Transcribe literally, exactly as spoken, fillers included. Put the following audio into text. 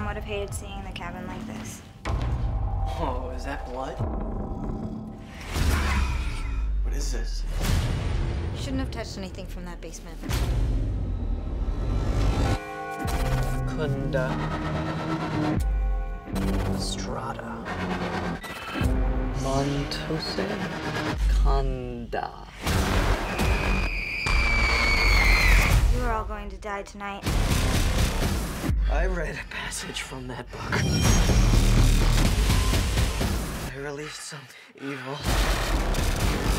would have hated seeing the cabin like this. Oh, is that blood? What is this? Shouldn't have touched anything from that basement. Kunda. Strata. Montose. Kanda. You are all going to die tonight. I read a passage from that book. I released some evil.